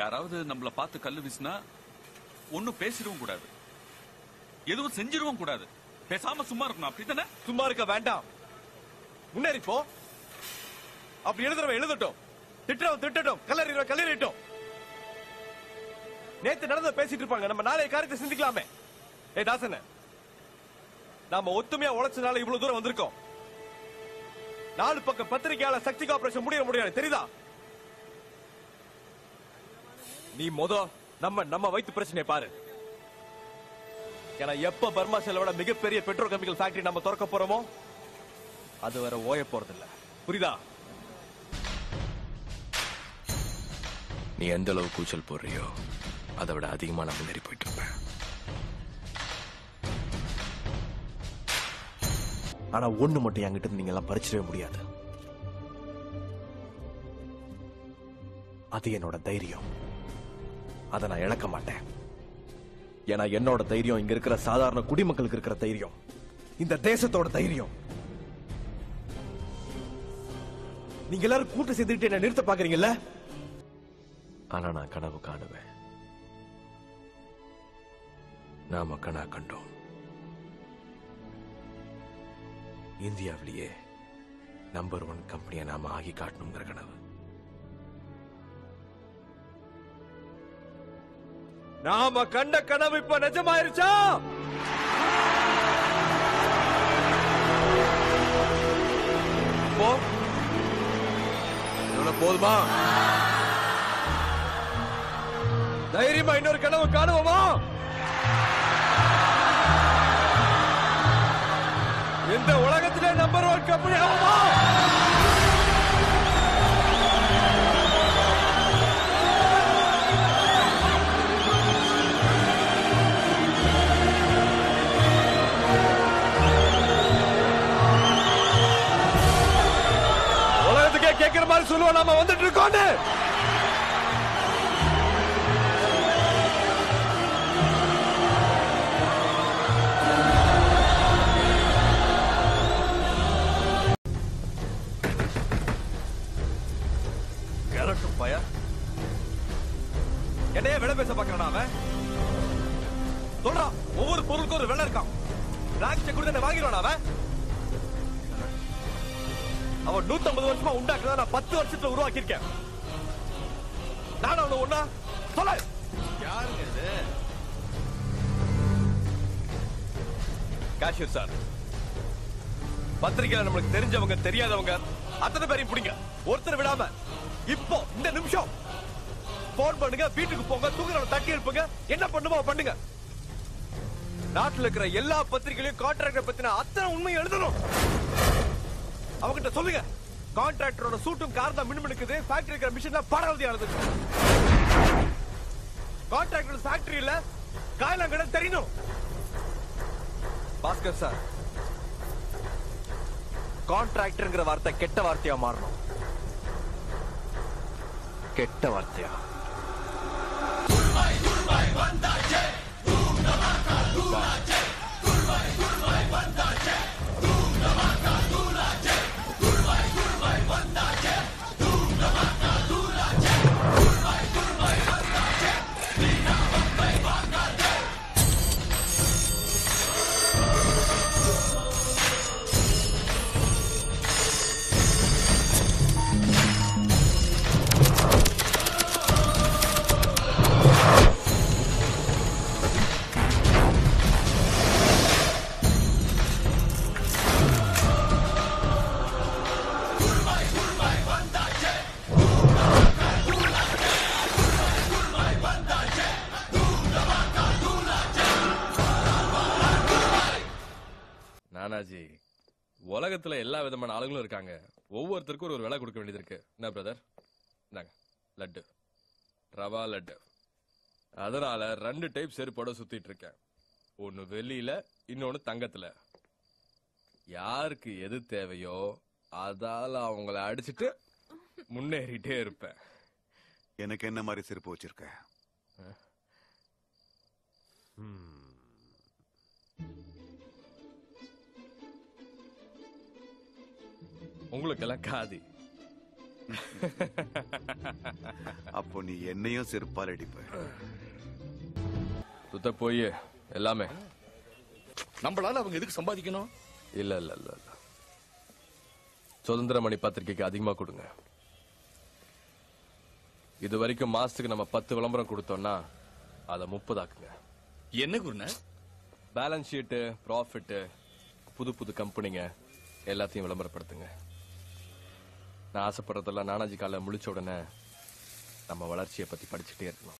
யாராவது நம்மள பார்த்து கல்லு வீசினா ஒன்னும் பேசிடவும் கூடாது, எதுவும் செஞ்சிடவும் கூடாது. பேசாம சும்மா இருக்கணும். அப்படித்தானே? சும்மா இருக்க வேண்டாம், முன்னேறி போ. அப்படி எழுதுறவன் எழுதட்டும், திட்டுறவன் திட்டட்டும், கல்லறிறவன் கல்லறிட்டோம். நேத்து நடந்த பேசிட்டு இருப்பாங்க, நம்ம நாளைய காரியத்தை சிந்திக்கலாமே. தாசன, நாம ஒத்துமையா உழைச்சனால இவ்வளவு தூரம் வந்திருக்கோம். 4 பக்கம் பத்திரிகையால சக்தி ஆபரேஷன் முடியாது தெரியுதா? நீ நம்ம வயிற்று பிரச்சனையை பாரு. ஏன்னா எப்ப பர்மா செலவோட மிகப்பெரிய பெட்ரோல் கெமிக்கல் ஃபேக்டரி நம்ம திறக்க போறோமோ அது வர ஓய போறதில்ல. புரியுதா? நீ எந்த அளவு கூச்சல் போடுறியோ அதை விட அதிகமா நான் முன்னேறி போயிட்டு இருப்பேன். ஆனா ஒண்ணு மட்டும் என்கிட்ட நீங்க எல்லாம் பறிச்சிடவே முடியாது. அது என்னோட தைரியம். அதை நான் இழக்க மாட்டேன். ஏன்னா என்னோட தைரியம் இங்க இருக்கிற சாதாரண குடிமக்களுக்கு இருக்கிற தைரியம், இந்த தேசத்தோட தைரியம். நீங்க எல்லாரும் கூட்டு சேர்ந்துட்டு என்ன நிறுத்த பாக்குறீங்கல்ல? ஆனா நான் கனவு காணுவேன். நாம கனா கண்டோம். இந்தியாவிலேயே நம்பர் 1 கம்பெனியை நாம ஆகி காட்டணுங்கிற கனவு. நாம கண்ட கனவு இப்ப நிஜமாயிருச்சா? போதுமா? தைரியமா இன்னொரு கனவு காணுவோமா? இந்த உலகத்திலே நம்பர் 1 கம்பெனி ஆகுமா? உலகத்துக்கே கேட்கிற மாதிரி சொல்லுவோம் நாம வந்துட்டு இருக்கோன்னு. என்னைய விலை பேச பாக்குறான் அவன். சொல்றான் ஒவ்வொரு பொருளுக்கும் ஒரு விலை இருக்கான். பிளாக் செக் கொடுத்து வாங்கிடுவான் அவன். அவன் 150 வருஷமா உண்டாக்குறத நான் 10 வருஷத்துல உருவாக்கி இருக்கேன். நான் அவனை ஒண்ணா சொல்ல. யாருங்க இது? Cashier sir. பத்திரிகையில நம்மளுக்கு தெரிஞ்சவங்க தெரியாதவங்க அத்தனை பேரையும் பிடிங்க, ஒருத்தர் விடாம. இப்போ இந்த நிமிஷம் போன் பண்ணுங்க, வீட்டுக்கு போங்க, தூங்குறவங்க தட்டி எழுப்புங்க, என்ன பண்ணுமோ பண்ணுங்க. நாட்டுல இருக்கிற எல்லா பத்திரிகையிலும் கான்ட்ராக்டர் பத்தின அத்தனை உண்மையை எழுதணும். அவங்கிட்ட சொல்லுங்க, கான்ட்ராக்டரோட சூட்டும் கார் தான் மின்மினுக்குது, ஃபேக்டரி இருக்கிற மிஷின்ல பரவதி ஆனது. கான்ட்ராக்டர் ஃபேக்டரியில காயலாங்கடை தெரியணும். பாஸ்கர் சார், கான்ட்ராக்டர்ங்கிற வார்த்தை கெட்ட வார்த்தையா மாறணும். கெட்ட வார்த்தையா? நானாஜி, உலகத்துல எல்லா விதமான ஆளுங்களும் இருக்காங்க. ஒவ்வொருத்தருக்கும் ஒரு விலை கொடுக்க வேண்டியது இருக்கு. என்ன பிரதர்? லட்டு, ரவா லட்டு. அதனால 2 டைப் செருப்போட சுத்திட்டு இருக்கேன். ஒன்னு வெள்ளியில, இன்னொன்னு தங்கத்துல. யாருக்கு எது தேவையோ அதால அவங்கள அடிச்சுட்டு முன்னேறிட்டே இருப்பேன். எனக்கு என்ன மாதிரி செருப்பு வச்சிருக்க? உங்களுக்கெல்லாம் காதி, அப்போ நீ என்னையும் செருப்பால் அடிப்ப. சுத்த போய் எல்லாமே நம்மளால அவங்க எதுக்கு சம்பாதிக்கணும்? இல்ல இல்ல இல்ல இல்ல சுதந்திரமணி பத்திரிகைக்கு அதிகமா கொடுங்க. இது வரைக்கும் மாசத்துக்கு நம்ம 10 விளம்பரம் கொடுத்தோம்னா அதை 30 ஆக்குங்க. என்ன குருண்ணா? பேலன்ஸ் ஷீட்டு, ப்ராஃபிட், புது புது கம்பெனிங்க எல்லாத்தையும் விளம்பரப்படுத்துங்க. நான் ஆசைப்படுறதெல்லாம் நானாஜி காலை முழிச்ச உடனே நம்ம வளர்ச்சியை பத்தி படிச்சுட்டே இருக்கணும்.